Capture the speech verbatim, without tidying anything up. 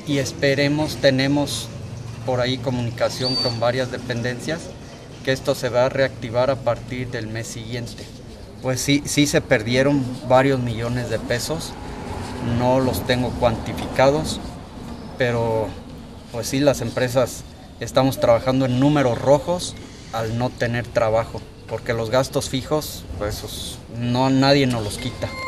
y esperemos, tenemos por ahí comunicación con varias dependencias, que esto se va a reactivar a partir del mes siguiente. Pues sí, sí se perdieron varios millones de pesos, no los tengo cuantificados, pero pues sí, las empresas estamos trabajando en números rojos al no tener trabajo, porque los gastos fijos, pues no, nadie nos los quita.